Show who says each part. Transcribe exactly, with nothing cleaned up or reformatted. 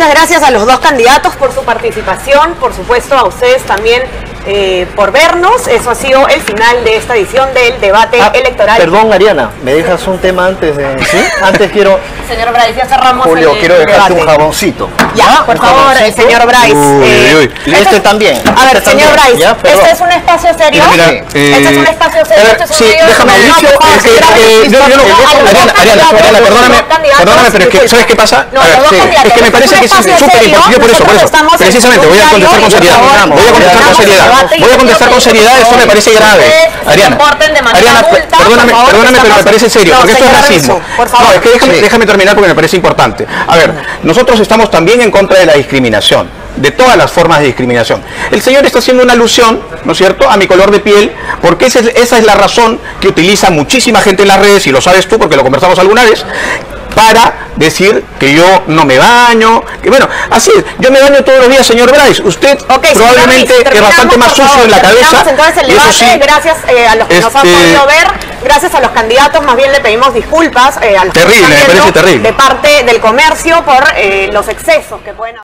Speaker 1: Muchas gracias a los dos candidatos por su participación, por supuesto a ustedes también eh, por vernos. Eso ha sido el final de esta edición del debate
Speaker 2: ah,
Speaker 1: electoral.
Speaker 2: Perdón, Ariana, ¿me dejas un tema antes de...? ¿Sí? Antes quiero...
Speaker 1: Señor Bryce, ya cerramos
Speaker 2: Julio,
Speaker 1: el
Speaker 2: quiero dejarte
Speaker 1: debate.
Speaker 2: un jaboncito.
Speaker 1: Ya, por favor,
Speaker 2: jaboncito.
Speaker 1: señor Bryce.
Speaker 2: Uy,
Speaker 1: eh,
Speaker 2: uy. Y este, este también.
Speaker 1: A ver,
Speaker 2: este
Speaker 1: señor
Speaker 2: también.
Speaker 1: Bryce,
Speaker 2: ¿Ya?
Speaker 1: ¿este es un espacio serio?
Speaker 3: Mira, mira, eh,
Speaker 1: ¿Este es un espacio serio?
Speaker 3: ver,
Speaker 1: ¿Este es un
Speaker 3: sí,
Speaker 1: medio de
Speaker 3: déjame,
Speaker 1: comunicación?
Speaker 3: Mauricio,
Speaker 1: Por favor,
Speaker 3: es que,
Speaker 1: señora,
Speaker 3: eh, yo- yo no-
Speaker 1: a los dos
Speaker 3: Ariana, Ariana,
Speaker 1: candidatos,
Speaker 3: Ariana,
Speaker 1: a los
Speaker 3: perdóname,
Speaker 1: dos candidatos,
Speaker 3: perdóname, pero es que, ¿sabes qué pasa?
Speaker 1: No,
Speaker 3: A ver,
Speaker 1: los dos
Speaker 3: sí,
Speaker 1: candidatos,
Speaker 3: es que me
Speaker 1: este
Speaker 3: parece
Speaker 1: un
Speaker 3: que es
Speaker 1: espacio
Speaker 3: súper
Speaker 1: serio,
Speaker 3: importante, por eso, por eso,
Speaker 1: nosotros estamos en
Speaker 3: precisamente, voy a
Speaker 1: un
Speaker 3: contestar con
Speaker 1: diálogo y,
Speaker 3: seriedad,
Speaker 1: por favor,
Speaker 3: voy a contestar con
Speaker 1: terminamos el
Speaker 3: seriedad,
Speaker 1: debate y
Speaker 3: voy a
Speaker 1: yo
Speaker 3: contestar
Speaker 1: quiero
Speaker 3: con
Speaker 1: que,
Speaker 3: seriedad,
Speaker 1: por
Speaker 3: esto me
Speaker 1: favor,
Speaker 3: parece grave.
Speaker 1: ustedes se
Speaker 3: Ariana,
Speaker 1: comporten de manera
Speaker 3: Ariana,
Speaker 1: adulta,
Speaker 3: perdóname,
Speaker 1: por favor,
Speaker 3: perdóname, pero me
Speaker 1: estamos-
Speaker 3: parece serio,
Speaker 1: No,
Speaker 3: porque esto es
Speaker 1: señora
Speaker 3: racismo.
Speaker 1: Rizzo, por favor.
Speaker 3: No, es que déjame,
Speaker 2: Sí.
Speaker 3: déjame terminar porque me parece importante. A ver, nosotros estamos también en contra de la discriminación, de todas las formas de discriminación. El señor está haciendo una alusión, ¿no es cierto?, a mi color de piel, porque esa es, esa es la razón que utiliza muchísima gente en las redes, y lo sabes tú porque lo conversamos alguna vez, para decir que yo no me baño, que bueno, así es, yo me baño todos los días, señor Bryce, usted
Speaker 1: Okay,
Speaker 3: probablemente
Speaker 1: señor Bryce,
Speaker 3: es bastante más
Speaker 1: por
Speaker 3: sucio
Speaker 1: favor,
Speaker 3: en la cabeza,
Speaker 1: terminamos entonces el
Speaker 3: y eso
Speaker 1: debate,
Speaker 3: sí,
Speaker 1: gracias eh, a los que nos han
Speaker 3: este,
Speaker 1: podido ver, gracias a los candidatos, más bien le pedimos disculpas eh, a los que
Speaker 3: Terrible,
Speaker 1: nos están
Speaker 3: me parece
Speaker 1: viendo
Speaker 3: terrible.
Speaker 1: de parte del comercio por eh, los excesos que pueden haber.